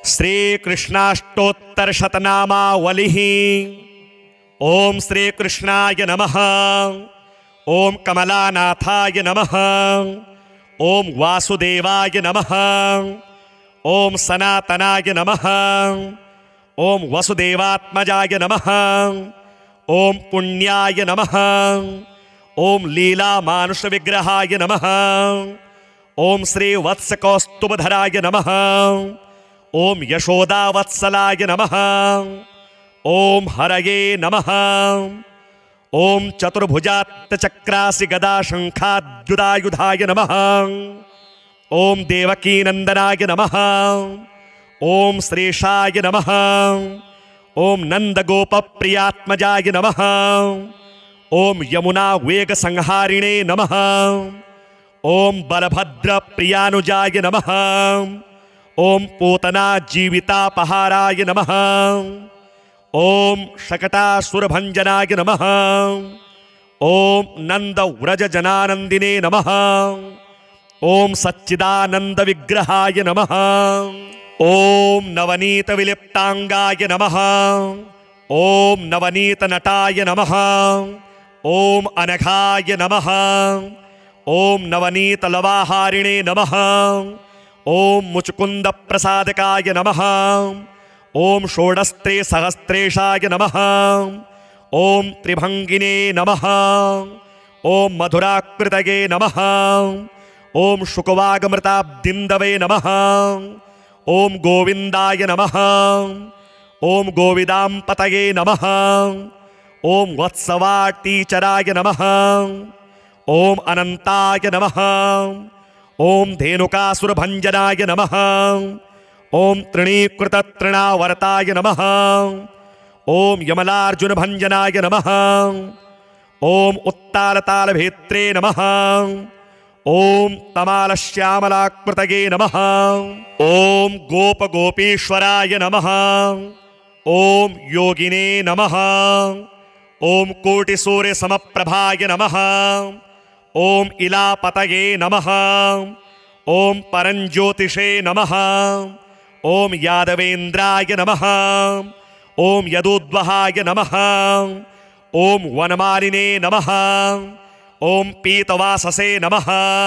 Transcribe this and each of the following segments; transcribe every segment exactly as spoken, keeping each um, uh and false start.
श्रीकृष्णाष्टोत्तरशतनामावलिः। ओम श्रीकृष्णाय नमः। ओम कमलानाथाय नमः। ओम वासुदेवाय नमः। ओम सनातनाय नमः। ओम वसुदेवात्मजाय नमः। ओम पुण्याय नमः। ओम लीला मानुष विग्रहाय नमः। ओम श्री वत्स कौस्तुभधराय नमः। ओम यशोदा वत्सलाय नमः। ओम हरये नमः। ओम चतुर्भुजात्तचक्रासि गदा शंखाद्युदायुधाय नमः। ओम देवकी नंदनाय नमः। ओम श्रीशाय नमः। ओम नंदगोपप्रियात्मजाय नमः। ओम यमुना वेग संहारिणे नमः। ओम बलभद्र प्रियानुजाय नमः। ओम पूतना जीवितापहाराय नमः। ओम शकटासुरभंजनाय नमः। ओम नंद व्रज जनानंदिने नमः। ओम सच्चिदानंद विग्रहाय नमः। ओम नवनीत विलिप्तांगाय नमः। ओम नवनीत नटाय नमः। ओम अनघाय नमः। ओम नवनीत लवाहारिणे नमः। ओम मुचकुंद प्रसादकाय नमः। ओम षोडस्त्रे सहस्त्रेशाय नमः। ओम त्रिभंगिने नमः। ओम मधुराकृतये नमः। ओम शुकवागमृताब्दिंदवे नमः। ओम गोविंदाय नमः। ओम गोविदांपतये नमः। ओम वत्सवाटीचराय नमः। ओम अनंताय नमः। ओम धेनुकासुरभंजनाय नमः। ओम तृणीकृततृणावर्ताय नमः। ओम यमलार्जुनभंजनाय नमः। ओम उत्तालतालभेत्रे नमः। ओम तमालश्यामलाकृतये नमः। ओम गोपगोपीश्वराय नमः। ओम योगिने नमः। ओम कोटिसूर्यसमप्रभाय नमः। ओम इलापतये नमः। ओम परंज्योतिषे नमः। ओम यादवेन्द्राय नमः। ओम यदुद्वहाय नमः। ओम वनमालिने नमः। ओम पीतवाससे नमः।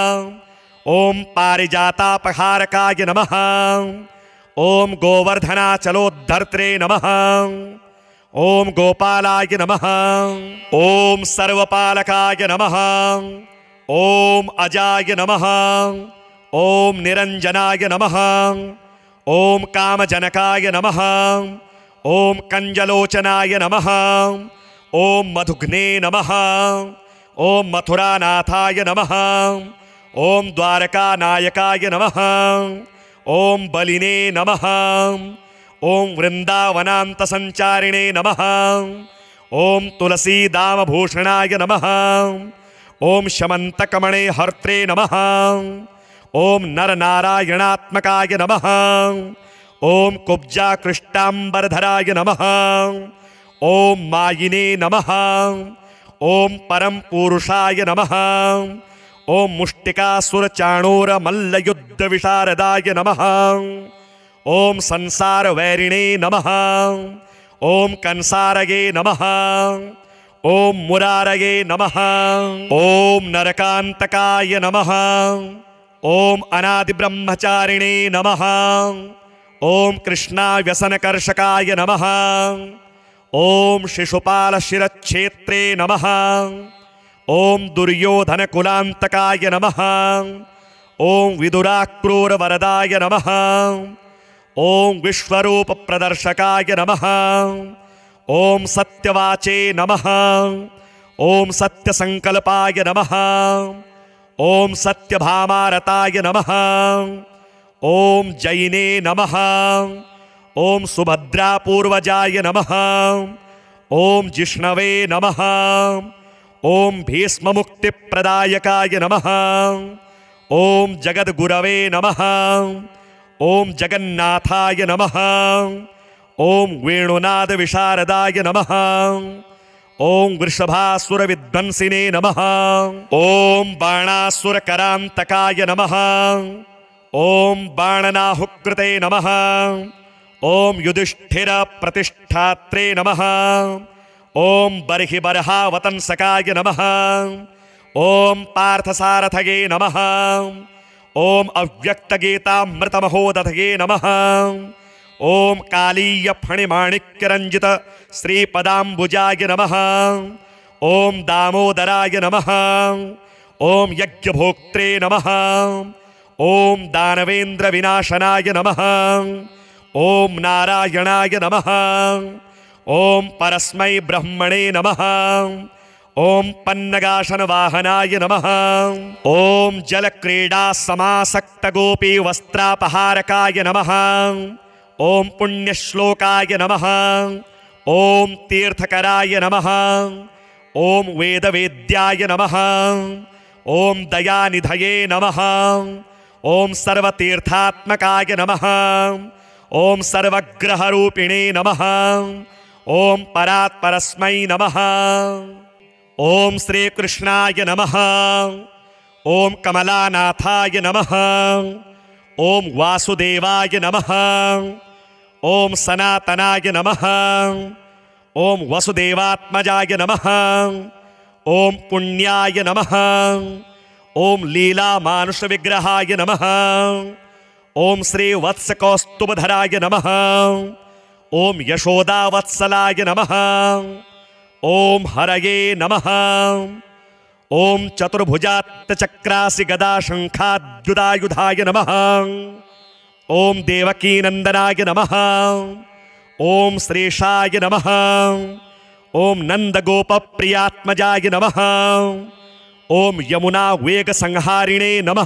ओम पारिजातापहारकाय नमः। ओम गोवर्धनाचलोद्धर्त्रे नमः। ओम गोपालाय नमः। ओम सर्वपालकाय नमः। ओम अजाय नमः। ओम निरंजनाय नमः। ओम कामजनकाय नमः। ओम कंजलोचनाय नमः। ओम मधुघ्ने नमः। ओम मथुरानाथाय नमः। ओम द्वारकानायकाय नमः। ओम बलिने नमः। ओम वृंदावनांतसंचारिणे नमः। ओम तुलसीदामभूषणाय नमः। ओम शमंतकमणे हर्त्रे नमः। ओम नरनारायणात्मकाय नमः। ओम कुब्जाकृष्टांबरधराय नमः। ओम मायिने नमः। ओम परम पुरुषाय नमः। ओम मुष्टिकासुरचाणूरमल्लयुद्धविशारदाय नमः। ओम संसारवैरिणे नमः। ओम कंसारये नमः। ओम मुरारये नमः। ओम नरकांतकाय नमः। ओम अनादिब्रह्मचारिणे नमः। ओम कृष्णाव्यसनकर्षकाय नमः। ओम शिशुपालशिरच्छेत्रे नमः। ओम दुर्योधनकुलांतकाय नमः। ओम विदुराक्रूरवरदाय नमः। ओम विश्वरूपप्रदर्शकाय नमः। ओम सत्यवाचे नमः। ओम सत्यसंकल्पाय नमः। ओम सत्यभामारताय नमः। ओम जैने नमः। ओम सुभद्रापूर्वजाय नमः। ओम जिष्णवे नमः। ओम भीष्ममुक्तिप्रदायकाय नमः। ओम जगद्गुरवे नमः। ओम जगन्नाथाय नमः। ओम वेणुनाद विशारदाय नमः। ओम वृषभासुरविध्वंसिने नमः। ओम बाणासुरकरांतकाय नमः। ओम बाणनाहुकृते नमः। ओम युधिष्ठिर प्रतिष्ठात्रे नमः। ओम बर्हि बर्हावतंसकाय नमः। ओम पार्थसारथये नमः। ओम अव्यक्तगीतामृतमहोदधये नमः। ओम कालीय फणिमाणिक्यरंजित श्रीपदाम्बुजाय नमः। ओम दामोदराय नमः। ओम यज्ञभोक्त्रे नमः। ओम दानवेन्द्र विनाशनाय नमः। ओम नारायणाय नमः। ओम परस्मै ब्रह्मणे नमः। ओम पन्नगाशन वाहनाय नमः। ओम जलक्रीडा समासक्त गोपी वस्त्रापहारकाय नमः। ओम पुण्यश्लोकाय नमः। ओम तीर्थकराय नमः। ओम वेदवेद्याय नमः। ओम दयानिधये नमः। ओम सर्वतीर्थात्मकाय नमः। ओम सर्वग्रहरूपिणे नमः। ओम परात्परस्मै नमः। ओम श्रीकृष्णाय नमः। ओम कमलानाथाय नमः। ओम वासुदेवाय नमः। ओम सनातनाय नमः। ओम वसुदेवात्मजाय नमः। ओम पुण्याय नमः। ओम लीला मानुष विग्रहाय नमः। ओम श्री वत्स कौस्तुभधराय नमः। ओम यशोदावत्सलाय नमः। ओम हरये नमः। ओम चतुर्भुजात्तचक्रासि गदा शंखाद्युदायुधाय नमः। ओम देवकीनंदनाय नमः। ओम श्रीशाय नमः। ओम नंदगोपप्रियात्मजाय नमः। ओम यमुना वेग संहारिणे नमः।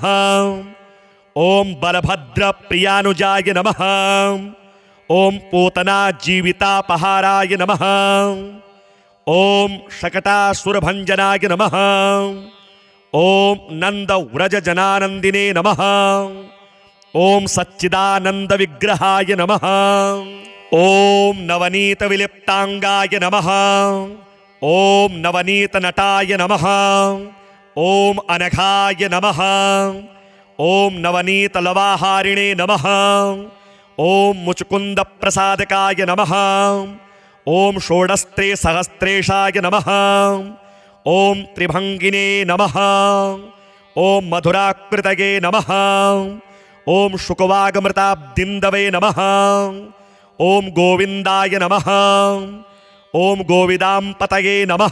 ओम बलभद्र प्रियानुजाय नमः। ओम पूतना जीवितापहाराय नमः। ओम शकटासुरभंजनाय नमः। ओम नंद व्रज जनानंदिने नमः। ओम सच्चिदानंद विग्रहाय नमः। ओम नवनीत विलिप्तांगाय नमः। ओम नवनीत नटाय नमः। ओम अनघाय नमः। ओम नवनीत लवाहारिणे नमः। ओम मुचकुंद प्रसादकाय नमः। ओम षोडस्त्रे सहस्त्रेशाय नमः। ओम त्रिभंगिने नमः। ओम मधुराकृतये नमः। ओम शुकवागमृताब्दिन्दवे नमः। ओम गोविंदाय नमः। ओम गोविदांपतये नमः।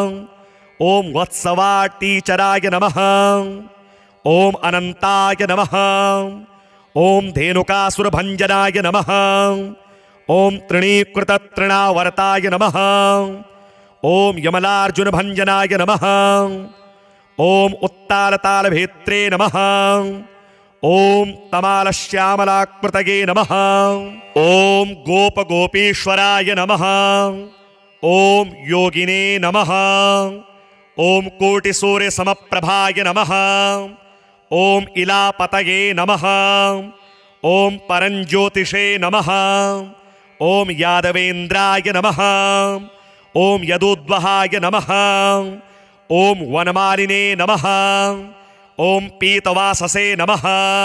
ओम वत्सवाटीचराय नमः। ओम अनंताय नमः। ओम धेनुकासुरभंजनाय नमः। ओम तृणीकृततृणावर्ताय नमः। ओम यमलार्जुनभंजनाय नमः। ओम उत्तालतालभेत्रे नमः। ओम तमालश्यामलाकृतये नमः। ओम गोपगोपीश्वराय नमः। ओम योगिने नमः। ओम कोटिसूर्यसमप्रभाय नमः। ओम इलापतये नमः। ओम परंज्योतिषे नमः। ओम यादवेन्द्राय नमः। ओम यदुद्वहाय नमः। ओम वनमालिने नमः। ओम पीतवाससे नमः।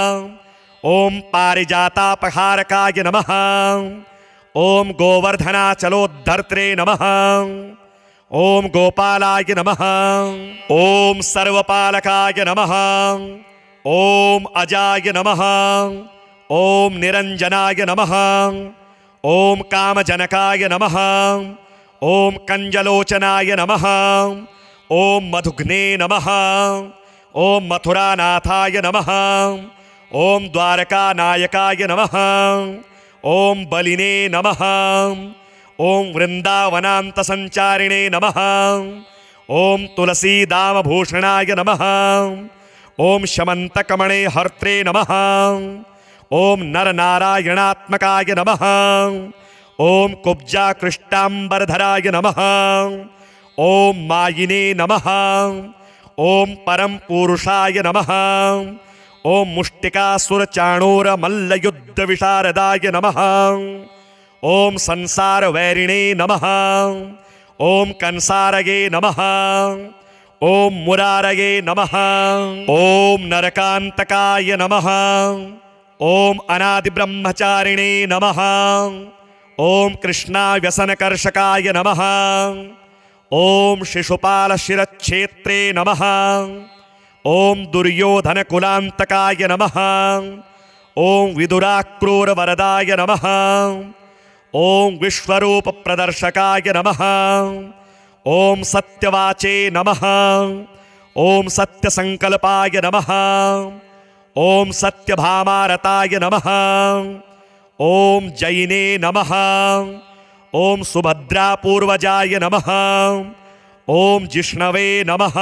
ओम पारिजातापहारकाय नमः। ओम गोवर्धनाचलोद्धर्त्रे नमः। ओम गोपालाय नमः। ओम सर्वपालकाय नमः। ओम अजाय नमः। ओम निरंजनाय नमः। ओम कामजनकाय नमः। ओम कंजलोचनाय नमः। ओम मधुघ्ने नमः। ओम मथुरानाथाय नमः। ओम द्वारकानायकाय नमः। ओम बलिने नमः। ओम वृंदावनान्तसंचारिणे नमः। ओम तुलसीदामभूषणाय नमः। ओम शमंतकमणे हर्त्रे नमः। ओम नरनारायणात्मकाय नमः। ओम कुब्जाकृष्टांबरधराय नमः। ओम मायिने नमः। ओम परम पुरुषाय नमः। ओम मुष्टिकासुरचाणूर मल्लयुद्ध विशारदाय नमः। ओम संसार वैरिणे नमः। ओम कंसारये नमः। ओम मुरारये नमः। ओम नरकांतकाय नमः। ओम अनादि ब्रह्मचारिणे नमः। ओम कृष्णाव्यसनकर्षकाय नमः। ओम शिशुपाल शिरच्छेत्रे नमः। ओम दुर्योधन कुलांतकाय नमः। ओम विदुराक्रूर वरदाय नमः। ओम विश्वरूप प्रदर्शकाय नमः। ओम सत्यवाचे नमः। ओम सत्यसंकल्पाय नमः। ओम सत्यभामारताय नमः। ओम जैने नमः। ओम सुभद्रा पूर्वजाय नमः। ओम जिष्णवे नमः।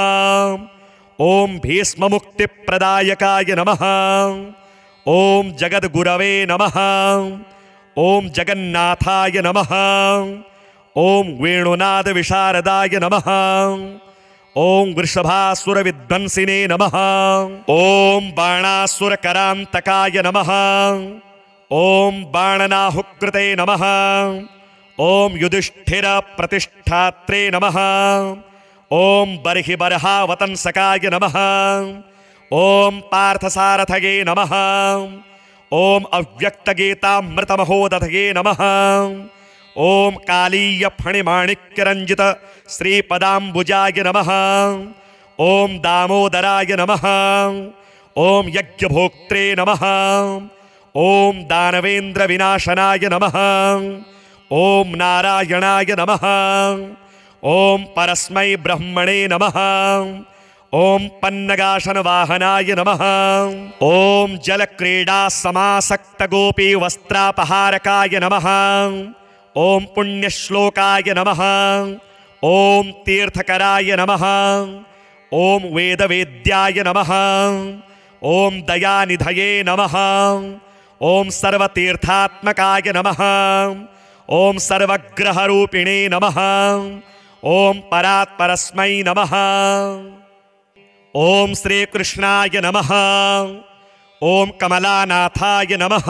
ओम भीष्म मुक्ति प्रदायकाय नमः। ओम जगद्गुरवे नमः। ओम जगन्नाथाय नमः। ओम वेणुनाद विशारदाय नमः। ओम वृषभासुर विध्वंसिने नमः। ओम बाणासुर करांतकाय नमः। ओम बाणनाहुकृते नमः। ओम युधिष्ठिर प्रतिष्ठात्रे नमः। ओम बर्हि बर्हावतंसकाय नमः। ओम पार्थसारथये नमः। ओम अव्यक्तगीतामृतमहोदधये नमः। ओम कालीय फणिमाणिक्यरंजित श्रीपदाम्बुजाय नमः। ओम दामोदराय नमः। ओम यज्ञभोक्त्रे नमः। ओम दानवेन्द्र विनाशनाय नमः। ओम नारायणाय नमः। ओम परस्मै ब्रह्मणे नमः। ओम पन्नगाशन वाहनाय नमः। ओम जलक्रीडा समासक्त गोपी वस्त्रापहारकाय नमः। ओम पुण्यश्लोकाय नमः। ओम तीर्थकराय नमः। ओम वेदवेद्याय नमः। ओम दयानिधये नमः। ओम सर्वतीर्थात्मकाय नमः। ओम सर्वग्रहरूपिणे नमः। ओम परात्परस्मै नमः। ओम श्री कृष्णाय नमः। ओम कमलानाथाय नमः।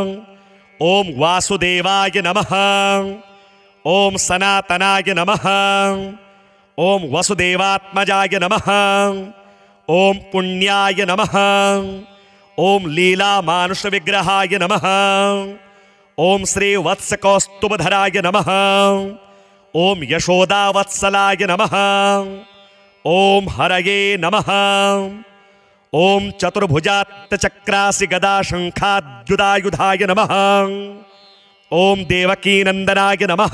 ओम वासुदेवाय नमः। ओम सनातनाय नमः। ओम वसुदेवात्मजाय नमः। ओम पुण्याय नमः। ओम लीला मानुष विग्रहाय नमः। ओम श्री वत्स कौस्तुभधराय नमः। ओम यशोदा वत्सलाय नमः। ओम हरये नमः। ओम चतुर्भुजात्त चक्रासि गदा शंखाद्युदायुधाय नमः। ओम देवकी नंदनाय नमः।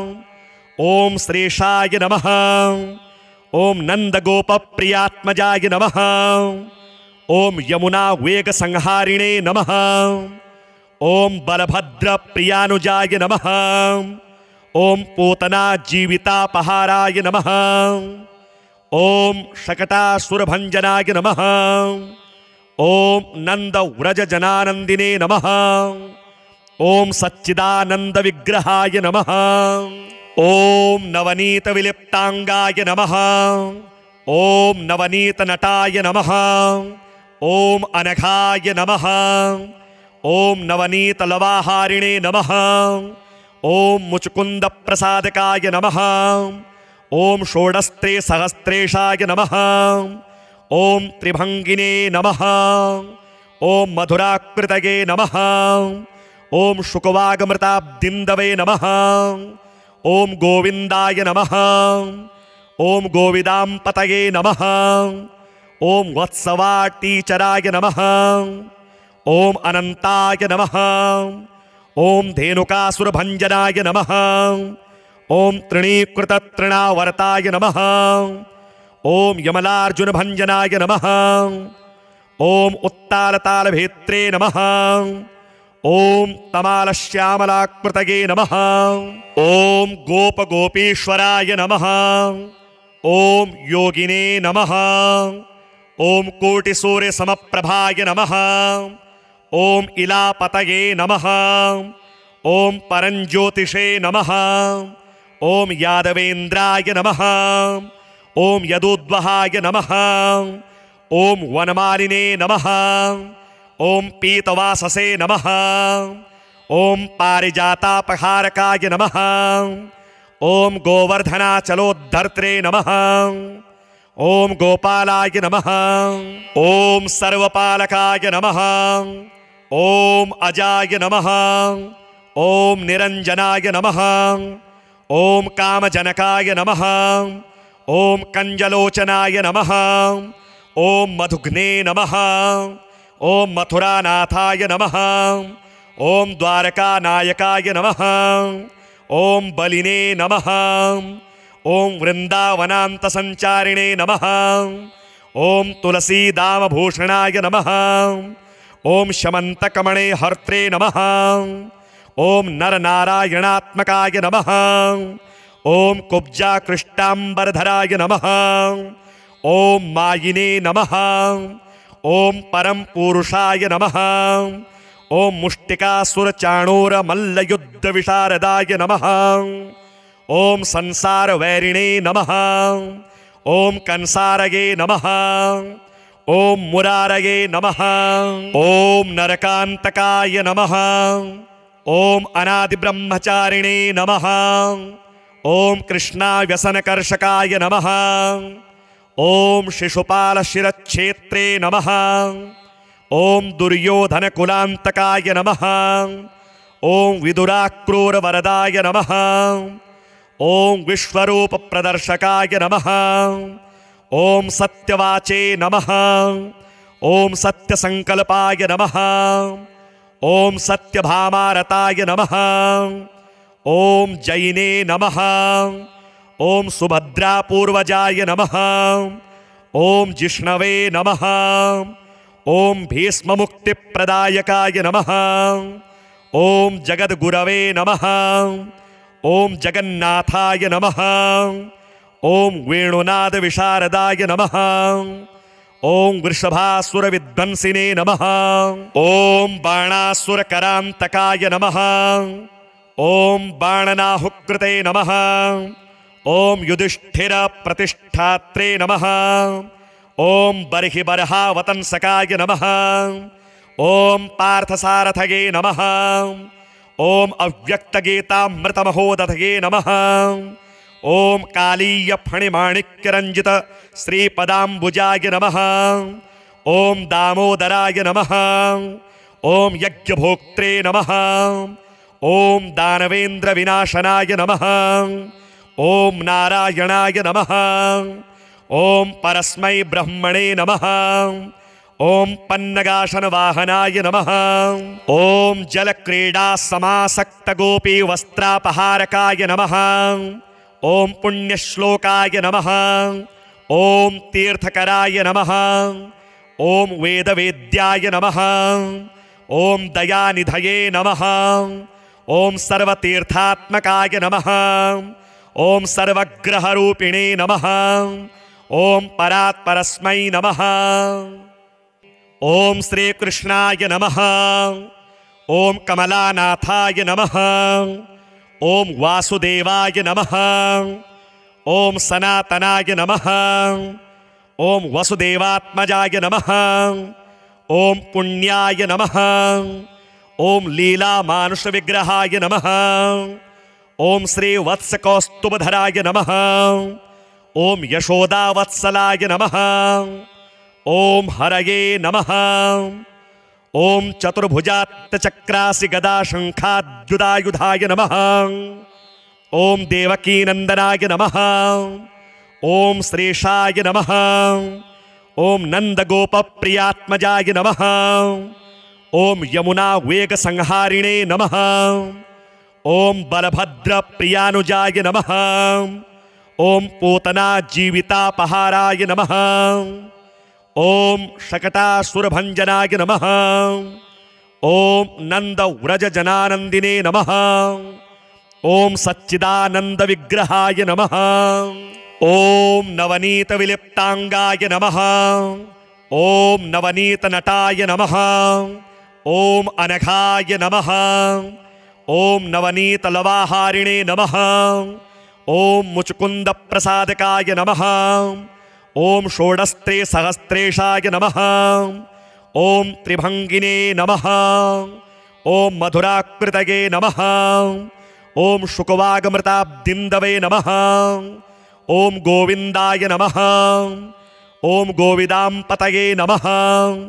ओम श्रीशाय नमः। ओम नंदगोप प्रियात्मजाय नमः। ओम यमुना वेग संहारिणे नमः। ओम बलभद्र प्रियानुजाय नमः। ओम पूतना जीवितापहाराय नमः। ओम शकटासुरभंजनाय नमः। ओम नंद व्रज जनानंदिने नमः। ओम सच्चिदानंद विग्रहाय नमः। ओम नवनीत विलिप्तांगाय नमः। ओम नवनीत नटाय नमः। ओम अनघाय नमः। ओम नवनीत लवाहारिणे नमः। ओम मुचकुंद प्रसादकाय नमः। ओम षोडस्त्रे सहस्त्रेशाय नमः। ओम त्रिभंगिने नमः। ओम मधुराकृतये नमः। ओम शुकवागमृताब्दिन्दवे नमः। ओम गोविंदाय नमः। ओम गोविदांपतये नमः। ओम वत्सवाटीचराय नमः। ओम अनंताय नमः। ओम धेनुकासुरभंजनाय नमः। ओम तृणीकृत तृणावर्ताय नमः। ओम यमलार्जुन भंजनाय नमः। ओम उत्तालताल भेत्रे नमः। ओम तमाल श्यामलाकृतये नमः। ओम गोप गोपीश्वराय नमः। ओम योगिने नमः। ओम कोटिसूर्य समप्रभाय नमः। ओम इलापतये नमः। ओम परंज्योतिषे नमः। ओम यादवेन्द्राय नमः। ओम यदुद्वहाय नमः। ओम वनमालिने नमः। ओम पीतवाससे नमः। ओम पारिजातापहारकाय नमः। ओम गोवर्धनाचलोद्धर्त्रे नमः। ओम गोपालाय नमः। ओम सर्वपालकाय नमः। ओम अजाय नमः। ओम निरंजनाय नमः। ओम कामजनकाय नमः। ओम कंजलोचनाय नमः। ओम मधुघ्ने नमः। ओम मथुरानाथाय नमः। ओम द्वारकानायकाय नमः। ओम बलिने नमः। ओम वृंदावनांतसंचारिणे नमः। ओम तुलसीदामभूषणाय नमः। ओम शमंतकमणे हर्त्रे नमः। ओम नरनारायणात्मकाय नमः। ओम कुब्जाकृष्टांबरधराय नमः। ओम मायिने नमः। ओम परम पुरुषाय नमः। ओम मुष्टिकासुरचाणूर मल्लयुद्ध विशारदाय नमः। ओम संसार वैरिणे नमः। ओम कंसारये नमः। ओम मुरारये नमः। ओम नरकांतकाय नमः। ओम अनादि ब्रह्मचारिणे नमः। ओम कृष्णाव्यसनकर्षकाय नमः। ओम शिशुपाल शिरच्छेत्रे नमः। ओम दुर्योधन कुलांतकाय नमः। ओम विदुराक्रूर वरदाय नमः। ओम विश्वरूप प्रदर्शकाय नमः। ओम सत्यवाचे नमः। ओम सत्यसंकल्पाय नमः। ओम सत्यभामारताय नमः। ओम जैने नमः। ओम सुभद्रापूर्वजाय नमः। ओम जिष्णवे नमः। ओम भीष्ममुक्तिप्रदायकाय नमः। ओम जगद्गुरवे नमः। ओम जगन्नाथाय नमः। ओम वेणुनाद विशारदाय नमः। ओम वृषभासुर विध्वंसिने नमः। ओम बाणासुर करांतकाय नमः। ओम बाणनाहुकृते नमः। ओम युधिष्ठिर प्रतिष्ठात्रे नमः। ओम बर्हि बर्हावतंसकाय नमः। ओम पार्थसारथये नमः। ओम अव्यक्तगीतामृतमहोदधये नमः। ओम कालीय फणिमाणिक्यरंजित श्रीपदाम्बुजाय नमः। ओम दामोदराय नमः। ओम यज्ञभोक्त्रे नमः। ओम दानवेन्द्र विनाशनाय नमः। ओम नारायणाय नमः। ओम परस्मै ब्रह्मणे नमः। ओम पन्नगाशन वाहनाय नमः। ओम जलक्रीडा समासक्त गोपी वस्त्रापहारकाय नमः। ओम पुण्यश्लोकाय नमः। ओम तीर्थकराय नमः। ओम वेदवेद्याय नमः। ओम दयानिधये नमः। ओम सर्वतीर्थात्मकाय नमः। ओम सर्वग्रहरूपिणे नमः। ओम परात्परस्मै नमः। ओम श्री कृष्णाय नमः। ओम कमलानाथाय नमः। ओम वासुदेवाय नमः। ओम सनातनाय नमः। ओम वसुदेवात्मजाय नमः। ओम पुण्याय नमः। ओम लीला मानुष विग्रहाय नमः। ओम श्री वत्स कौस्तुभधराय नमः। ओम यशोदावत्सलाय नमः। ओम हरये नमः। ओम चतुर्भुजात्तचक्रासि गदाशंखाद्युदायुधाय नमः। ओम देवकीनंदनाय नमः। ओम श्रेषाय नमः। ओम नंदगोपप्रियात्मजाय नमः। ओम यमुना वेग संहारिणे नमः। ओम बलभद्र प्रियानुजाय नमः। ओम पूतना जीवितापहाराय नमः। ओम शकटासुरभंजनाय नमः। ओम नंद व्रज जनानंदिने नमः। ओम सच्चिदानंद विग्रहाय नमः। ओम नवनीत विलिप्तांगाय नमः। ओम नवनीत नटाय नमः। ओम अनघाय नमः। ओम नवनीत लवाहारिणे नमः। ओम मुचकुंद प्रसादकाय नमः। ओम षोडस्त्रे सहस्त्रेशाय नमः। ओम त्रिभंगिने नमः। ओम मधुराकृतये नमः। ओम शुकवागमृताब्दिन्दवे नमः। ओम गोविंदाय नमः। ओम गोविदांपतये नमः।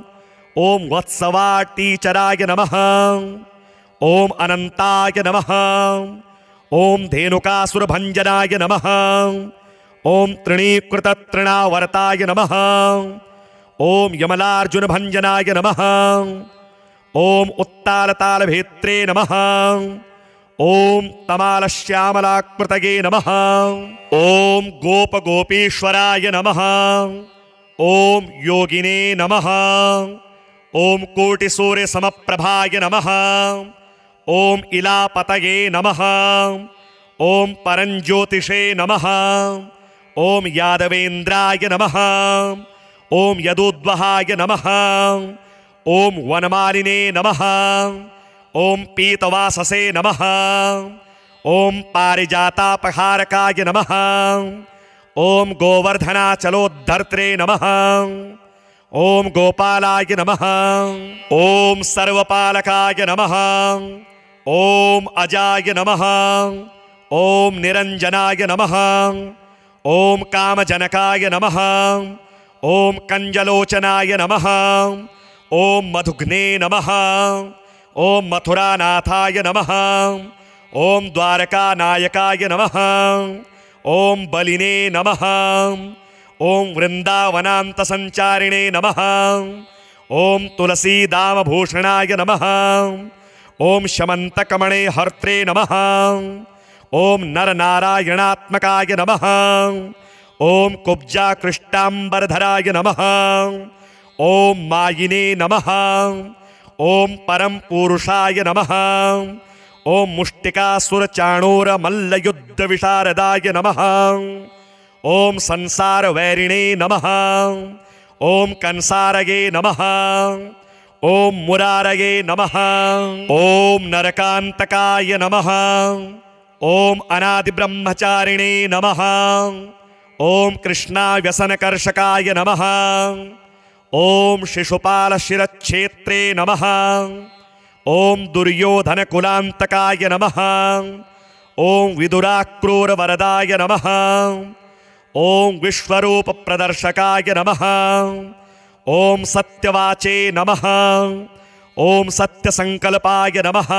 ओम वत्सवाटीचराय नमः। ओम अनंताय नमः। ओम धेनुकासुरभंजनाय नमः। ओम तृणीकृततृणावर्ताय नमः। ओम यमलार्जुनभंजनाय नमः। ओम उत्तालतालभेत्रे नमः। ओम तमालश्यामलाकृतये नमः। ओम गोपगोपीश्वराय नमः। ओम योगिने नमः। ओम कोटिसूर्यसमप्रभाय नमः। ओम इलापतये नमः। ओम परंज्योतिषे नमः। ओम यादवेन्द्राय नमः। ओम यदुद्वहाय नमः। ओम वनमालिने नमः। ओम पीतवाससे नमः। ओम पारिजातापहारकाय नमः। ओम गोवर्धनाचलोद्धर्त्रे नमः। ओम गोपालाय नमः। ओम सर्वपालकाय नमः। ओम अजाय नमः। ओम निरंजनाय नमः। ओम कामजनकाय नमः। ओम कंजलोचनाय नमः। ओम मधुघ्ने नमः। ओम मथुरानाथाय नमः। ओम द्वारकानायकाय नमः। ओम बलिने नमः। ओम वृंदावनान्तसंचारिणे नमः। ओम तुलसीदामभूषणाय नमः। ओम शमंतकमणे हर्त्रे नमः। ओम नरनारायणात्मकाय नमः। ओम कुब्जाकृष्टांबरधराय नमः। ओम मायिने नमः। ओम परम पुरुषाय नमः। ओम मुष्टिकासुरचाणूरमल्लयुद्धविशारदाय नमः। ओम संसारवैरिणे नमः। ओम कंसारये नमः। ओम मुरारये नमः। ओम नरकांतकाय नमः। ओम अनादिब्रह्मचारिणे नमः। ओम कृष्णाव्यसनकर्षकाय नमः। ओम शिशुपालशिरच्छेत्रे नमः। ओम दुर्योधनकुलांतकाय नमः। ओम विदुराक्रूरवरदाय नमः। ओम विश्वरूपप्रदर्शकाय नमः। ओम सत्यवाचे नमः। ओम सत्यसंकल्पाय नमः।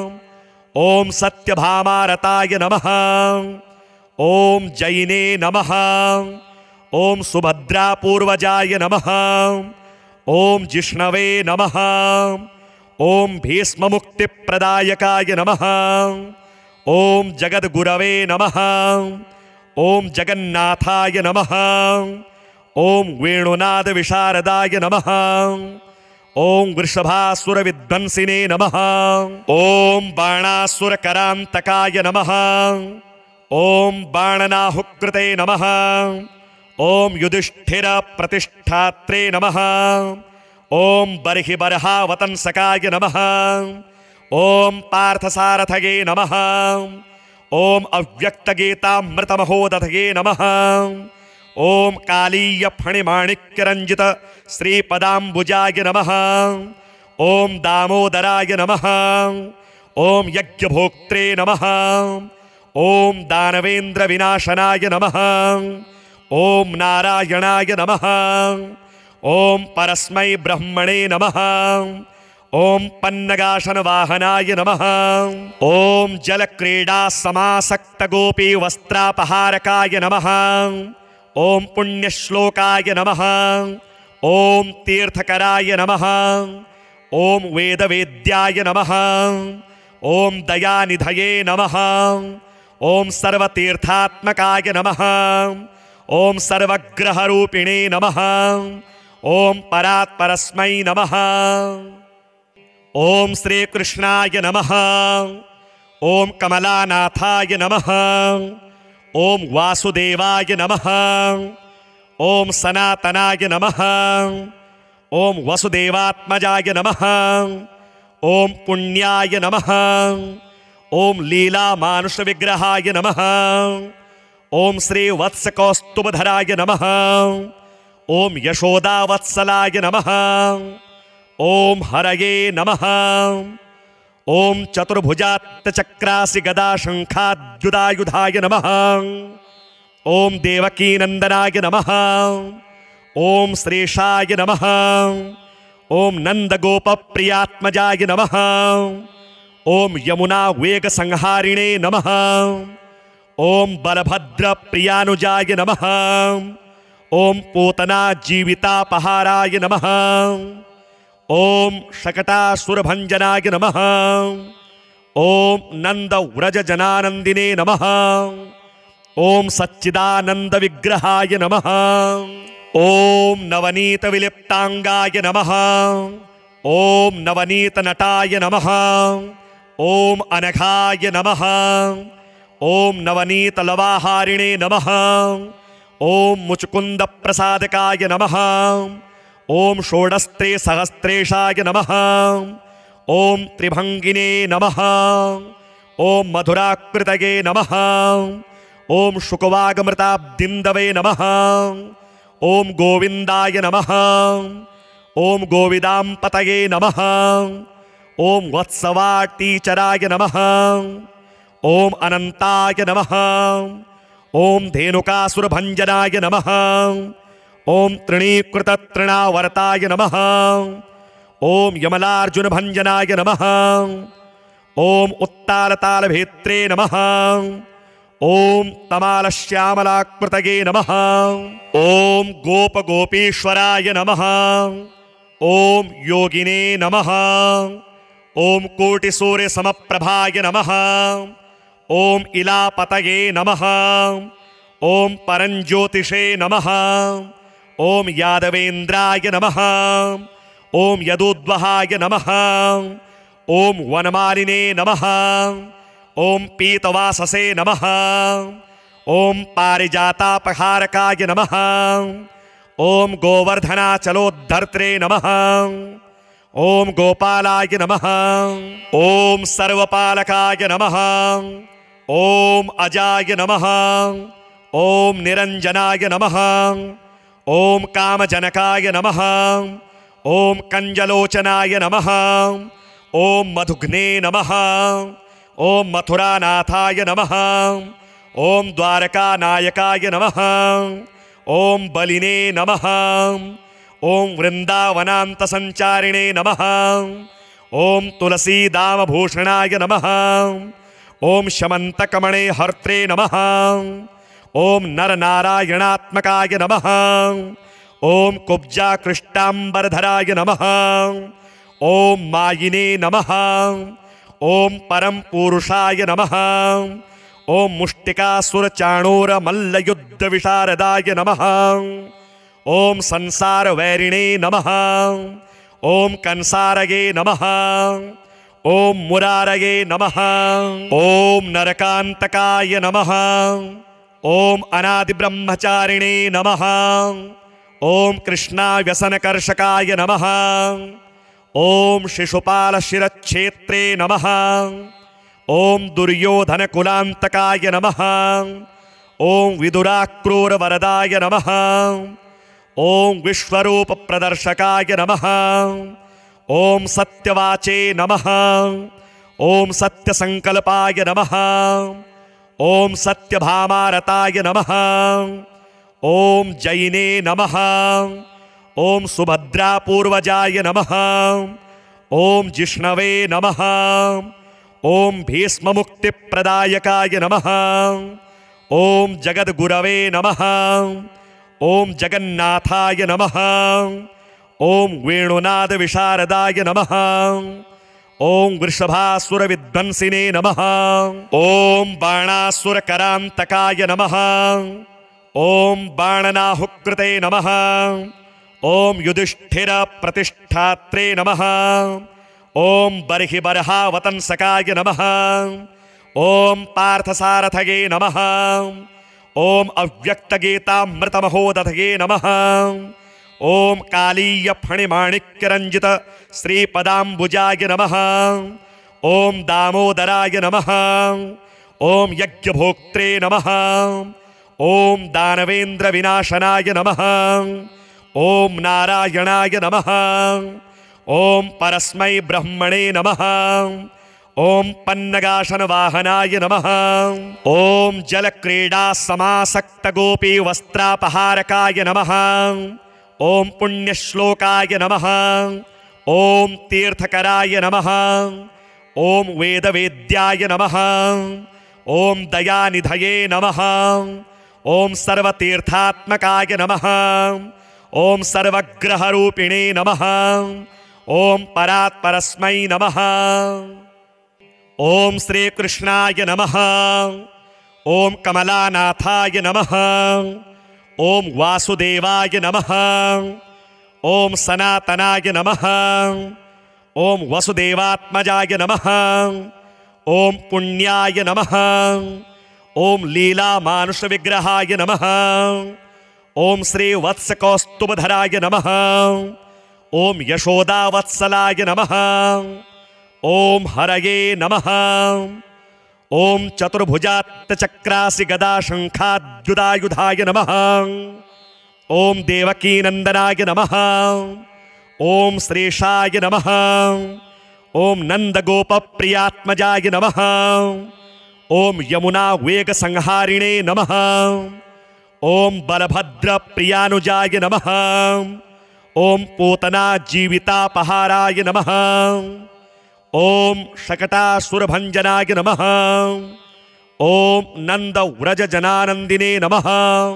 ओम सत्यभामारताय नमः। ओम जैने नमः। ओम सुभद्रापूर्वजाय नमः। ओम जिष्णवे नमः। ओम भीष्ममुक्तिप्रदायकाय नमः। ओम जगद्गुरवे नमः। ओम जगन्नाथाय नमः। ओम वेणुनादविशारदाय नमः। ओम वृषभासुरविध्वंसिने नमः। ओम बाणासुरकरांतकाय नमः। ओम बाणनाहुकृते नमः। ओम युधिष्ठिरप्रतिष्ठात्रे नमः। ओम बर्हिबर्हावतंसकाय नमः। ओम पार्थसारथये नमः। ओम अव्यक्तगीतामृतमहोदधये नमः। ओम कालीयफणिमाणिक्यरंजित श्रीपदाम्बुजाय नमः। ओम दामोदराय नमः। ओम यज्ञभोक्त्रे नमः। ओम दानवेन्द्रविनाशनाय नमः। ओम नारायणाय नमः। ओम परस्मै ब्रह्मणे नमः। ओम पन्नगाशनवाहनाय नमः। ओम जलक्रीडा समासक्त गोपी वस्त्रापहारकाय नमः। ओम पुण्यश्लोकाय नमः। ओम तीर्थकराय नमः। ओम वेदवेद्याय नमः। ओम दयानिधये नमः। ओम सर्वतीर्थात्मकाय नमः। ओम सर्वग्रहरूपिणे नमः। ओम परात्परस्मै नमः। ओम श्री कृष्णाय नमः। ओम कमलानाथाय नमः। ओम वासुदेवाय नमः। ओम सनातनाय नमः। ओम वसुदेवात्मजाय नमः। ओम पुण्याय नमः। ओम लीलामानुषविग्रहाय नमः। ओम श्री वत्सकौस्तुभधराय नमः। ओम यशोदावत्सलाय नमः। ओम हरये नमः। ओम चतुर्भुजात्तचक्रासि गदाशंखाद्युदायुधाय नमः। ओम देवकीनंदनाय नमः। ओम श्रीशाय नमः। ओम नंदगोपप्रियात्मजाय नमः। ओम यमुना वेग संहारिणे नमः। ओम बलभद्रप्रियानुजाय नमः। ओम पूतना जीवितापहाराय नमः। ओम शकटासुरभंजनाय नमः। ओम नंद व्रज जनानंदिने नमः। ओम सच्चिदानंद विग्रहाय नमः। ओम नवनीत विलिप्तांगाय नमः। ओम नवनीत नटाय नमः। ओम अनघाय नमः। ओम नवनीत लवाहारिणे नमः। ओम मुचकुंद प्रसादकाय नमः। ओम षोडस्त्रे सहस्त्रेशाय नमः। ओम त्रिभंगिने नमः। ओम मधुराकृतये नमः। ओम शुकवागमृताब्दिंदवे नमः। ओम गोविंदाय नमः। ओम गोविदांपतये नमः। ओम वत्सवाटीचराय नमः। ओम अनंताय नमः। ओम धेनुकासुरभंजनाय नमः। ओम तृणीकृततृणावर्ताय नमः। ओम यमलार्जुनभंजनाय नमः। ओम उत्तालतालभेत्रे नमः। ओम तमालश्यामलाकृतये नमः। ओम गोपगोपीश्वराय नमः। ओम योगिने नमः। ओम कोटिसूर्यसमप्रभाय नमः। ओम इलापतये नमः। ओम परंज्योतिषे नमः। ओम यादवेन्द्राय नमः। ओम यदुद्वहाय नमः। ओम वनमालिने नमः। ओम पीतवाससे नमः। ओम पारिजातापहारकाय नमः। ओम गोवर्धनाचलोद्धर्त्रे नमः। ओम गोपालाय नमः। ओम सर्वपालकाय नमः। ओम अजाय नमः। ओम निरंजनाय नमः। ओम कामजनकाय नमः। ओम कंजलोचनाय नमः। ओम मधुघ्ने नमः। ओम मथुरानाथाय नमः। ओम द्वारकानायकाय नमः। ओम बलिने नमः। ओम वृंदावनांतसंचारिणे नमः। ओम तुलसीदामभूषणाय नमः। ओम शमंतकमणे हर्त्रे नमः। ओम नरनारायणात्मकाय नमः। ओम कुब्जाकृष्टांबरधराय नमः। ओम मायिने नमः। ओम परम पुरुषाय नमः। ओम मुष्टिकासुरचाणूरमल्लयुद्धविशारदाय नमः। ओम संसारवैरिणे नमः। ओम कंसारये नमः। ओम मुरारये नमः। ओम नरकांतकाय नमः। ओम अनादिब्रह्मचारिणे नमः। ओम कृष्णाव्यसनकर्षकाय नमः। ओम शिशुपालशिरच्छेत्रे नमः। ओम दुर्योधनकुलांतकाय नमः। ओम विदुराक्रूरवरदाय नमः। ओम विश्वरूपप्रदर्शकाय नमः। ओम सत्यवाचे नमः। ओम सत्यसंकल्पाय नमः। ओम सत्यभामारताय नमः। ओम जैने नमः। ओम सुभद्रापूर्वजाय नमः। ओम जिष्णवे नमः। ओम भीष्ममुक्तिप्रदायकाय नमः। ओम जगद्गुरवे नमः। ओम जगन्नाथाय नमः। ओम वेणुनाद विशारदाय नमः। ओम वृषभासुरविध्वंसिने नमः। ओम बाणासुरकरांतकाय नमः। ओम बाणनाहुकृते नमः। ओम युधिष्ठिर प्रतिष्ठात्रे नमः। ओम बर्हि बर्हावतंसकाय नमः। ओम पार्थसारथये नमः। ओम अव्यक्तगीतामृतमहोदधये नमः। ओम कालीय फणिमाणिक्यरंजित श्रीपदाम्बुजाय नमः। ओम दामोदराय नमः। ओम यज्ञभोक्त्रे नमः। ओम दानवेन्द्र विनाशनाय नमः। ओम नारायणाय नमः। ओम परस्मै ब्रह्मणे नमः। ओम पन्नगाशन वाहनाय नमः। ओम जलक्रीडा समासक्त गोपी वस्त्रापहारकाय नमः। ओम पुण्यश्लोकाय नमः। ओम तीर्थकराय नमः। ओम वेदवेद्याय नमः। ओम दयानिधये नमः। ओम सर्वतीर्थात्मकाय नमः। ओम सर्वग्रहरूपिणे नमः। ओम परात्परस्मै नमः। ओम श्रीकृष्णाय नमः। ओम कमलानाथाय नमः। ओम वासुदेवाय नमः। ओम सनातनाय नमः। ओम वसुदेवात्मजाय नमः। ओम पुण्याय नमः। ओम लीला मानुष विग्रहाय नमः। ओम श्री वत्स कौस्तुभधराय नमः। ओम यशोदा वत्सलाय नमः। ओम हरये नमः। ओम चतुर्भुजात् चक्रासि गदा शंखाद्युदायुधाय नमः। ओम देवकी नंदनाय नमः। ओम श्रेषाय नमः। ओम नंदगोप प्रियात्मजाय नमः। ओम यमुना वेग संहारिणे नमः। ओम बलभद्र प्रियानुजाय नमः। ओम पोतना जीवितापहाराय नमः। ओम शकटासुरभंजनाय नमः। ओम नंद व्रज जनानंदिने नमः।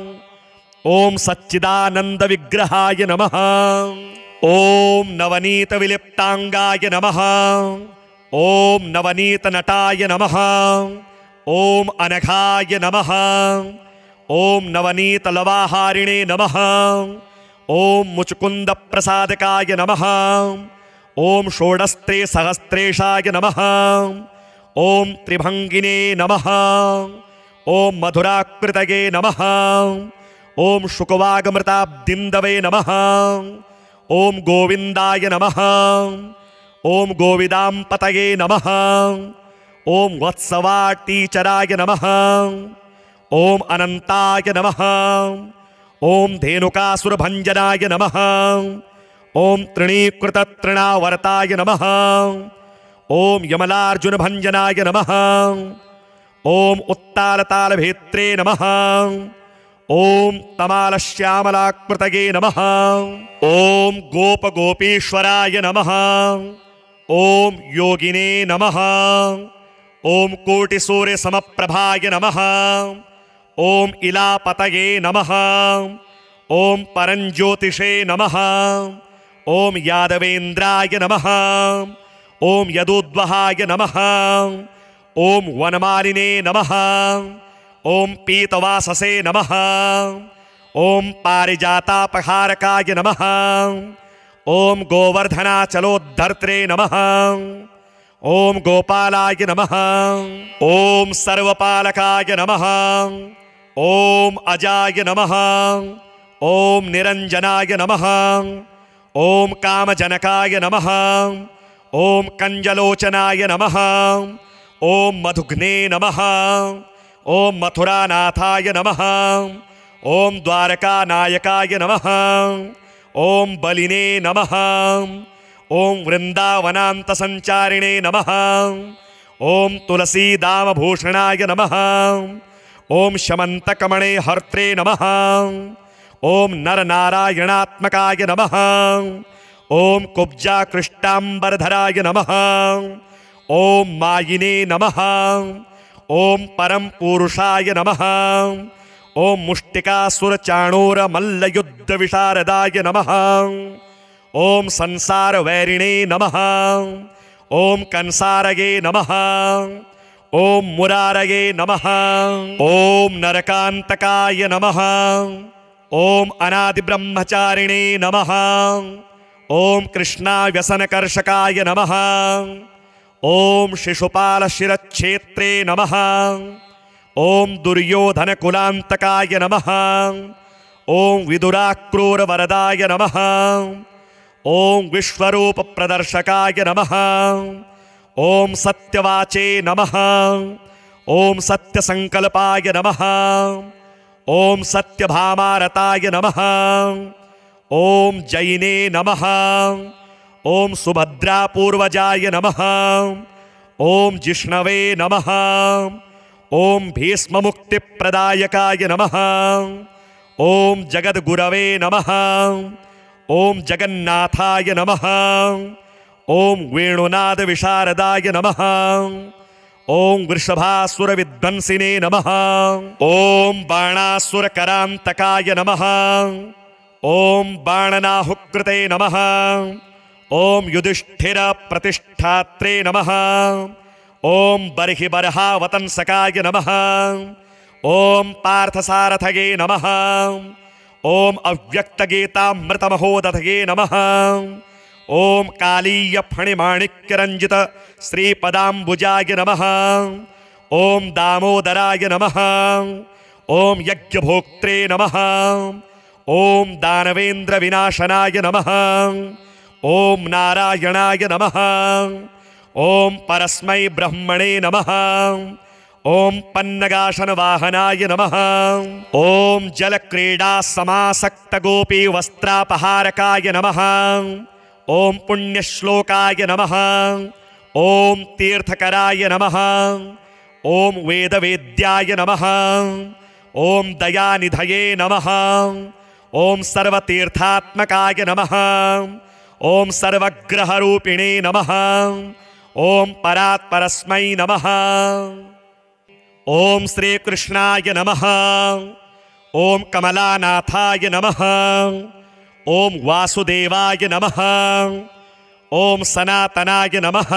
ओम सच्चिदानंद विग्रहाय नमः। ओम नवनीत विलिप्तांगाय नमः। ओम नवनीत नटाय नमः। ओम अनघाय नमः। ओम नवनीत लवाहारिणे नमः। ओम मुचकुंद प्रसादकाय नमः। ओम षोडस्त्रे सहस्त्रेशाय नमः। ओम त्रिभंगिने नमः। ओम मधुराकृतये नमः। ओम शुकवागमृताब्दिंदवे नमः। ओम गोविंदाय नमः। ओम गोविदांपतये नमः। ओम वत्सवाटीचराय नमः। ओम अनंताय नमः। ओम धेनुकासुरभंजनाय नमः। ओम तृणीकृत तृणावर्ताय नमः। ओम यमलार्जुन भंजनाय नमः। ओम उत्तालतालभेत्रे नमः। ओम तमाल श्यामलाकृतये नमः। ओम गोप गोपीश्वराय नमः। ओम योगिने नमः। ओम कोटिसूर्य समप्रभाय नमः। ओम इलापतये नमः। ओम परंज्योतिषे नमः। ओम यादवेन्द्राय नमः। ओम यदुद्वहाय नमः। ओम वनमालिने नमः। ओम पीतवाससे नमः। ओम पारिजातापहारकाय नमः। ओम गोवर्धनाचलोद्धर्त्रे नमः। ओम गोपालाय नमः। ओम सर्वपालकाय नमः। ओम अजाय नमः। ओम निरंजनाय नमः। ओम कामजनकाय नमः। ओम कंजलोचनाय नमः। ओम मधुघ्ने नमः। ओम मथुरानाथाय नमः। ओम द्वारकानायकाय नमः। ओम बलिने नमः। ओम वृंदावनांतसंचारिणे नमः। ओम तुलसीदामभूषणाय नमः। ओम शमंतकमणे हर्त्रे नमः। ओम नरनारायणात्मकाय नमः। ओम कुब्जाकृष्टांबरधराय नमः। ओम मायिने नमः। ओम परम पुरुषाय नमः। ओम मुष्टिकासुरचाणूर मल्लयुद्ध विशारदाय नमः। ओम संसार वैरिणे नमः। ओम कंसारये नमः। ओम मुरारये नमः। ओम नरकांतकाय नमः। ओम अनादि ब्रह्मचारिणे नमः। ओम कृष्णाव्यसनकर्षकाय नमः। ओम शिशुपाल शिरच्छेत्रे नमः। ओम दुर्योधन कुलांतकाय नमः। ओम विदुराक्रूर वरदाय नमः। ओम विश्वरूप प्रदर्शकाय नमः। ओम सत्यवाचे नमः। ओम सत्यसंकल्पाय नमः। ओम सत्यभामारताय नमः। ओम जैने नमः। ओम सुभद्रापूर्वजाय नमः। ओम जिष्णवे नमः। ओम भीष्ममुक्तिप्रदायकाय नमः। ओम जगद्गुरवे नमः। ओम जगन्नाथाय नमः। ओम वेणुनाद विशारदाय नमः। ओम वृषभासुर विध्वंसिने नमः। ओम बाणासुर करांतकाय नमः। ओम बाणनाहुकृते नमः। ओम युधिष्ठिर प्रतिष्ठात्रे नमः। ओम बर्हि बर्हावतंसकाय नमः। ओम पार्थसारथये नमः। ओम अव्यक्तगीतामृतमहोदधये नमः। ओम कालीय फणिमाणिक्यरंजित श्रीपदाम्बुजाय नमः। ओम दामोदराय नमः। ओम यज्ञभोक्त्रे नमः। ओम दानवेन्द्र विनाशनाय नमः। ओम नारायणाय नमः। ओम परस्मै ब्रह्मणे नमः। ओम पन्नगाशन वाहनाय नमः। ओम जल क्रीडा समासक्त गोपी वस्त्रापहारकाय नमः। ओम पुण्यश्लोकाय नमः। ओम तीर्थकराय नमः। ओम वेदवेद्याय नमः। ओम दयानिधये नमः। ओम सर्वतीर्थात्मकाय नमः। ओम सर्वग्रहरूपिणे नमः। ओम परात्परस्मै नमः। ओम श्री कृष्णाय नमः। ओम कमलानाथाय नमः। ओम वासुदेवाय नमः। ओम सनातनाय नमः।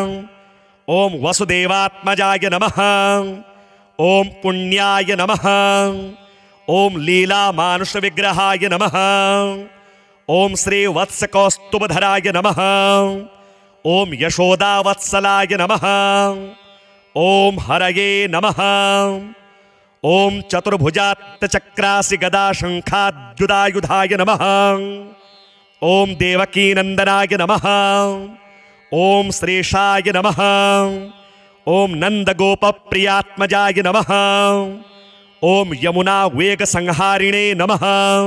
ओम वसुदेवात्मजाय नमः। ओम पुण्याय नमः। ओम लीला मानुष विग्रहाय नमः। ओम श्री वत्स कौस्तुभधराय नमः। ओम यशोदावत्सलाय नमः। ओम हरये नमः। ओम चतुर्भुजात्तचक्रासि गदा शंखाद्युदायुधाय नमः। ओम देवकीनंदनाय नमः। ओम श्रीशाय नमः। ओम नंदगोपप्रियात्मजाय नमः। ओम यमुना वेग संहारिणे नमः।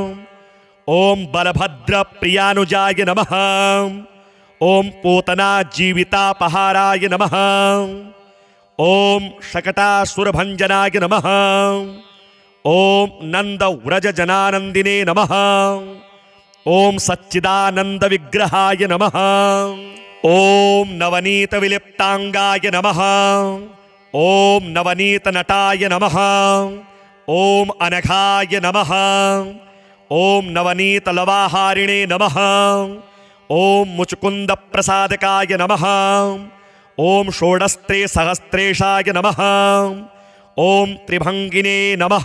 ओम बलभद्र प्रियानुजाय नमः। ओम पूतना जीवितापहाराय नमः। ओम शकटासुरभंजनाय नमः। ओम नंद व्रज जनानंदिने नमः। ओम सच्चिदानंद विग्रहाय नमः। ओम नवनीत विलिप्तांगाय नमः। ओम नवनीत नटाय नमः। ओम अनघाय नमः। ओम नवनीत लवाहारिणे नमः। ओम मुचकुंद प्रसादकाय नमः। ओम षोडस्त्रे सहस्त्रेशाय नमः। ओम त्रिभंगिने नमः।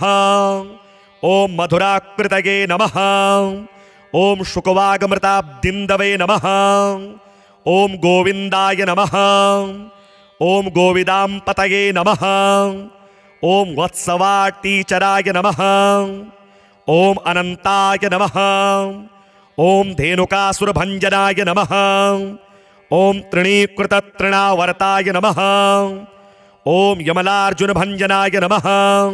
ओम मधुराकृतये नमः। ओम शुकवागमृताब्दिन्दवे नमः। ओम गोविंदाय नमः। ओम गोविदाम्पतये नमः। ओम वत्सवाटीचराय नमः। ओम अनंताय नमः। ओम धेनुकासुरभंजनाय नमः। ओम तृणीकृततृणावर्ताय नमः। ओम यमलार्जुनभंजनाय नमः।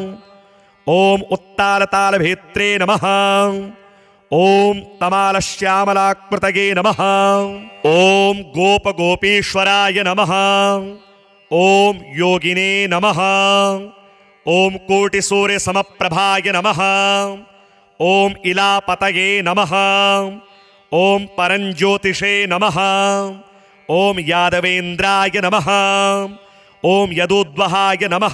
ओम उत्तालतालभेत्रे नमः। ओम तमालश्यामलाकृतये नमः। ओम गोपगोपीश्वराय नमः। ओम योगिने नमः। ओम कोटिसूर्यसमप्रभाय नमः। ओम इलापतये नमः। ओम परंज्योतिषे नमः। ओम यादवेन्द्राय नमः। ओम यदुद्वहाय नमः।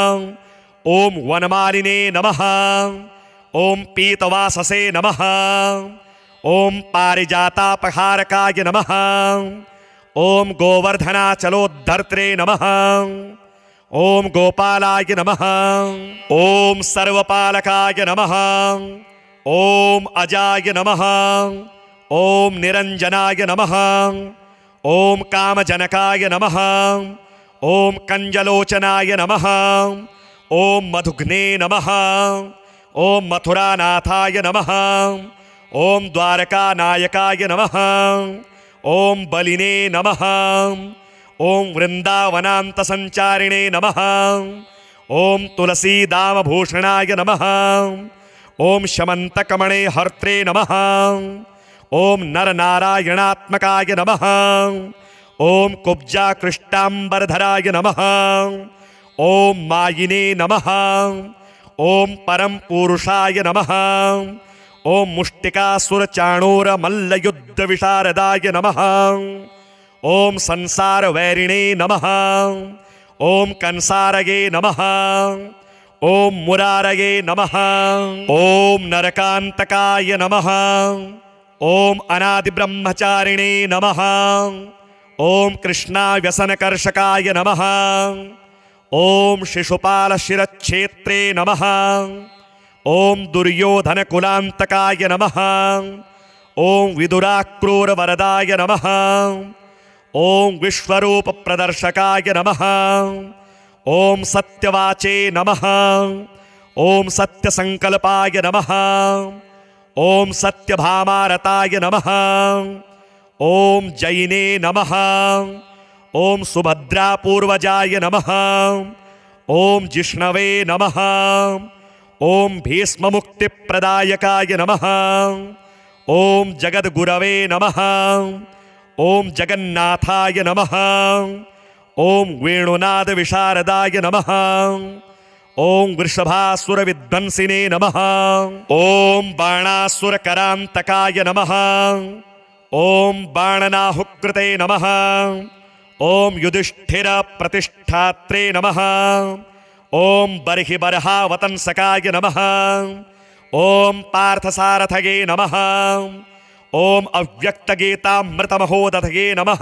ओम वनमालिने नमः। ओम पीतवाससे नमः। ओम पारिजातापहारकाय नमः। ओम गोवर्धनाचलोद्धर्त्रे नमः। ओम गोपालाय नमः। ओम सर्वपालकाय नमः। ओम अजाय नमः। ओम निरंजनाय नमः। ओम कामजनकाय नमः। ओम कंजलोचनाय नमः। ओम मधुघ्ने नमः। ओम मथुरानाथाय नमः। ओम द्वारकानायकाय नमः। ओम बलिने नमः। ओम वृंदावनान्तसंचारिणे नमः। ओम तुलसीदामभूषणाय नमः। ओम शमंतकमणे हर्त्रे नमः। ओम नरनारायणात्मकाय नमः। ओम कुब्जाकृष्टांबरधराय नमः। ओम मायिने नमः। ओम परम पुरुषाय नमः। ओम मुष्टिकासुर चाणूर मल्लयुद्ध विशारदाय नमः। ओम संसार वैरिणे नमः। ओम कंसारये नमः। ओम मुरारये नमः। ओम नरकांतकाय नमः। ओम अनादि ब्रह्मचारिणे नमः। ओम कृष्णा व्यसनकर्षकाय नमः। ओम शिशुपाल शिरच्छेत्रे नमः। ओम दुर्योधन कुलांतकाय नमः। ओम विदुराक्रूर वरदाय नमः। ओम विश्वरूप प्रदर्शकाय नमः। ओम सत्यवाचे नमः। ओम सत्यसंकल्पाय नमः। ओम सत्यभामारताय नमः। ओम जैने नमः। ओम सुभद्रा पूर्वजाय नमः। ओम जिष्णवे नमः। ओम भीष्म मुक्ति प्रदायकाय नमः। ओम जगद्गुरवे नमः। ओम जगन्नाथाय नमः। ओम वेणुनाद विशारदाय नमः। ओम वृषभासुर विध्वंसिने नमः। ओम बाणासुर करांतकाय नमः। ओम बाणनाहुकृते नमः। ओम युधिष्ठिर प्रतिष्ठात्रे नमः। ओम बर्हि बर्हावतंसकाय नमः। ओम पार्थसारथये नमः। ओम अव्यक्तगीतामृतमहोदधये नमः।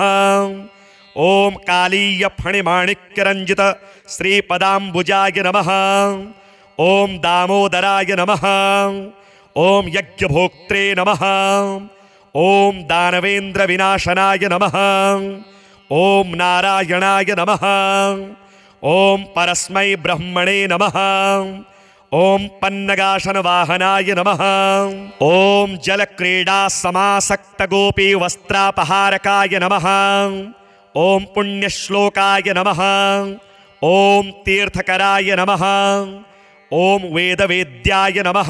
ओम कालीय फणिमाणिक्यरंजित श्रीपदाम्बुजाय नमः। ओम दामोदराय नमः। ओम यज्ञभोक्त्रे नमः। ओम दानवेन्द्र विनाशनाय नमः। ओम नारायणाय नमः। ओम परस्मै ब्रह्मणे नमः। ओम पन्नगाशन वाहनाय नमः। ओम जलक्रीडा समासक्त गोपी वस्त्रापहारकाय नमः। ओम पुण्यश्लोकाय नमः। ओम तीर्थकराय नमः। ओम वेदवेद्याय नमः।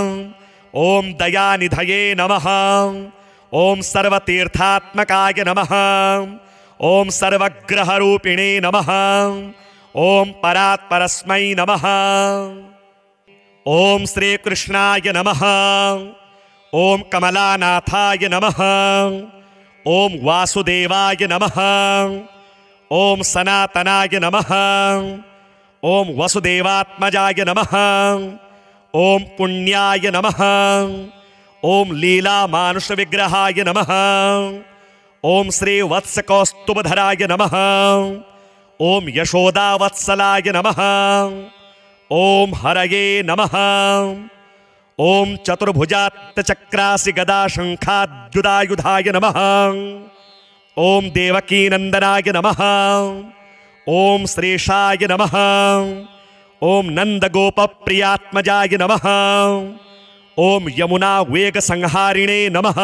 ओम दयानिधये नमः। ओम सर्वतीर्थात्मकाय नमः। ओम सर्वग्रहरूपिणे नमः। ओम परात्परस्मै नमः। ओम श्री कृष्णाय नमः। ओम कमलानाथाय नमः। ओम वासुदेवाय नमः। ओम सनातनाय नमः। ओम वसुदेवात्मजाय नमः। ओम पुण्याय नमः। ओम लीला मानुष विग्रहाय नमः। ओम श्री वत्स कौस्तुभधराय नमः। ओम यशोदा वत्सलाय नमः। ओम हरये नमः। ओम चतुर्भुजात्त चक्रासि गदा शंखाद्युदायुधाय नमः। ओम देवकी नंदनाय नमः। ओम श्रीशाय नमः। ओम नंदगोप प्रियात्मजाय नमः। ओम यमुना वेग संहारिणे नमः।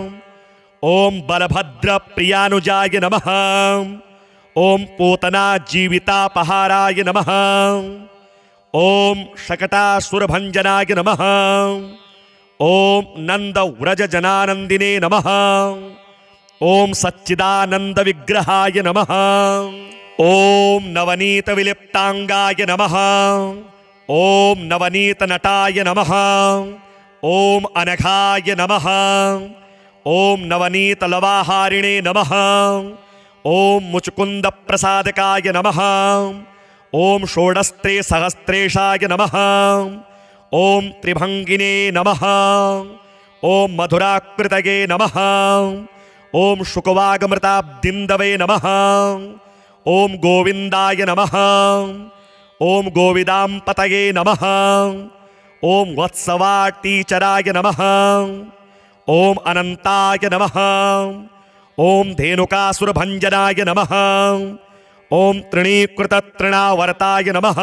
ओम बलभद्र प्रियानुजाय नमः। ओम पूतना जीवितापहाराय नमः। ओम शकटासुरभंजनाय नमः। ओम नंद व्रज जनानंदिने नमः। ओम सच्चिदानंद विग्रहाय नमः। ओम नवनीत विलिप्तांगाय नमः। ओम नवनीत नटाय नमः। ओम अनघाय नमः। ओम नवनीत लवाहारिणे नमः। ओम मुचुकुंद प्रसादकाय नमः। ओम षोडस्त्रे सहस्त्रेशाय नमः। ओम त्रिभंगिने नमः। ओम मधुराकृतये नमः। ओम शुकवागमृताब्दिंदवे नमः। ओम गोविंदाय नमः। ओम गोविदांपतये नमः। ओम वत्सवाटीचराय नमः। ओम अनंताय नमः। ओम धेनुकासुरभंजनाय नमः। ओम तृणीकृत तृणावर्ताय नमः।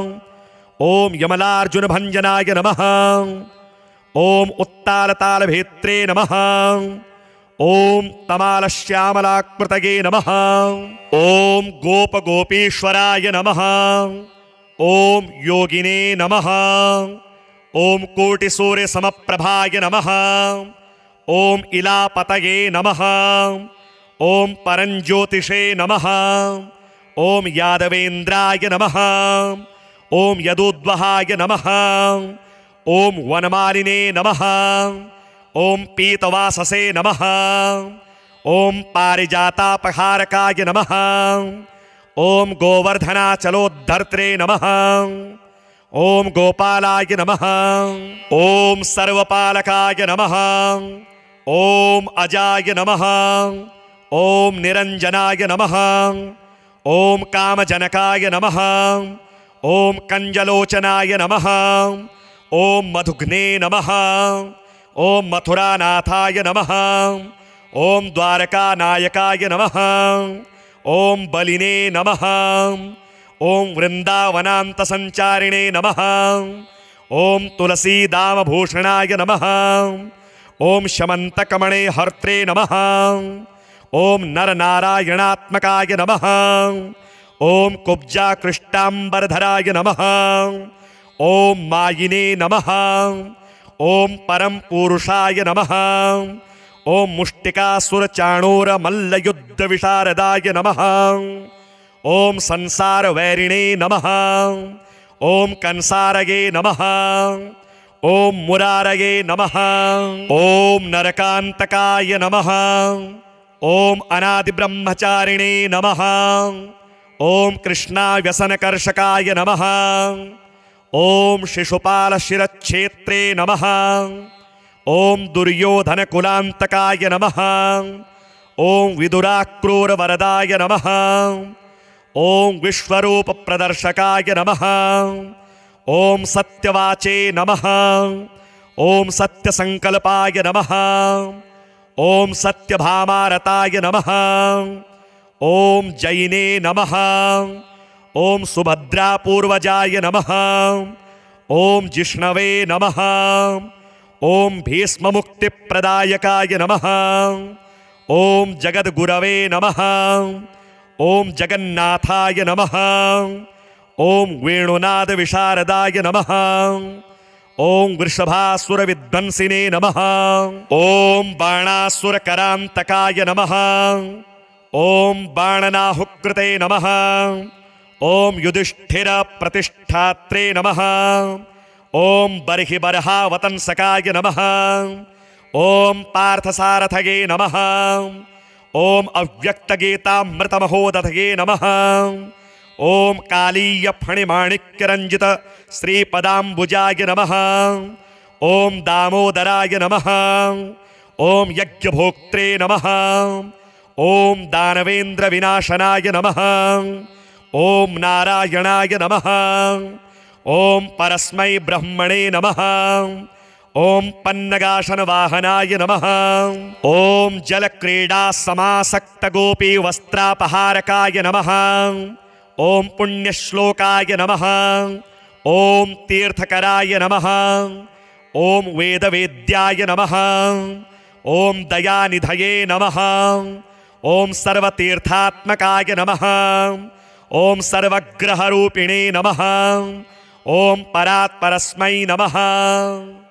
ओम यमलार्जुन भंजनाय नमः। ओम उत्तालताल भेत्रे नमः। ओम तमाल श्यामलाकृतये नमः। ओम गोप गोपीश्वराय नमः। ओम योगिने नमः। ओम कोटिसूर्य समप्रभाय नमः। ओम इलापतये नमः। ओम परंज्योतिषे नमः। ओम यादवेन्द्राय नमः। ओम यदुद्वहाय नमः। ओम वनमालिने नमः। ओम पीतवाससे नमः। ओम पारिजातापहारकाय नमः। ओम गोवर्धनाचलोद्धर्त्रे नमः। ओम गोपालाय नमः। ओम सर्वपालकाय नमः। ओम अजाय नमः। ओम निरंजनाय नमः। ओम कामजनकाय नमः। ओम कंजलोचनाय नमः। ओम मधुघ्ने नमः। ओम मथुरानाथाय नमः। ओम द्वारकानायकाय नमः। ओम बलिने नमः। ओम वृंदावनांतसंचारिणे नमः। ओम तुलसीदामभूषणाय नमः। ओम शमंतकमणे हर्त्रे नमः। ओम नरनारायणात्मकाय नमः। ओम कुब्जाकृष्टांबरधराय नमः। ओम मायिने नमः। ओम परम पुरुषाय नमः। ओम मुष्टिकासुरचाणूर मल्लयुद्ध विशारदाय नमः। ओम संसार वैरिणे नमः। ओम कंसारये नमः। ओम मुरारये नमः। ओम नरकांतकाय नमः। ओम अनादि ब्रह्मचारिणे नमः। ओम कृष्णाव्यसनकर्षकाय नमः। ओम शिशुपाल शिरच्छेत्रे नमः। ओम दुर्योधन कुलांतकाय नमः। ओम विदुराक्रूर वरदाय नमः। ओम विश्वरूप प्रदर्शकाय नमः। ओम सत्यवाचे नमः। ओम सत्यसंकल्पाय नमः। ओम सत्यभामारताय नमः। ओम जैने नमः। ओम सुभद्रापूर्वजाय नमः। ओम जिष्णवे नमः। ओम भीष्ममुक्तिप्रदायकाय नमः। ओम जगद्गुरवे नमः। ओम जगन्नाथाय नमः। ओम वेणुनाद विशारदाय नमः। ओम वृषभासुर विध्वंसिने नमः। ओम बाणासुर करांतकाय नमः। ओम बाणनाहुकृते नमः। ओम युधिष्ठिर प्रतिष्ठात्रे नमः। ओम बर्हि बर्हावतंसकाय नमः। ओम पार्थसारथये नमः। ओम अव्यक्तगीतामृतमहोदधये नमः। ओम कालीय फणिमाणिक्यरंजित श्रीपदाम्बुजाय नमः। ओम दामोदराय नमः। ओम यज्ञभोक्त्रे नमः। ओम दानवेन्द्र विनाशनाय नमः। ओम नारायणाय नमः। ओम परस्मै ब्रह्मणे नमः। ओम पन्नगाशन वाहनाय नमः। ओम जलक्रीडा समासक्त गोपी वस्त्रापहारकाय नमः। ओम पुण्यश्लोकाय नमः। ओम तीर्थकराय नमः। ओम वेदवेद्याय नमः। ओम दयानिधये नमः। ओम सर्वतीर्थात्मकाय नमः। ओम सर्वग्रहरूपिणे नमः। ओम परात्परस्मै नमः।